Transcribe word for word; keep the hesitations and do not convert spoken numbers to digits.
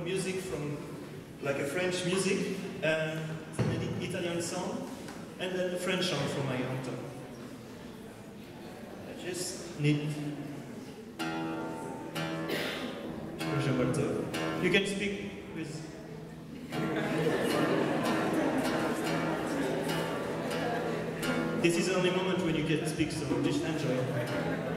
music from like a French music, and an Italian song, and then a French song from my hometown. I just need Roger Walter. You can speak with. This is the only moment when you can speak, so just enjoy.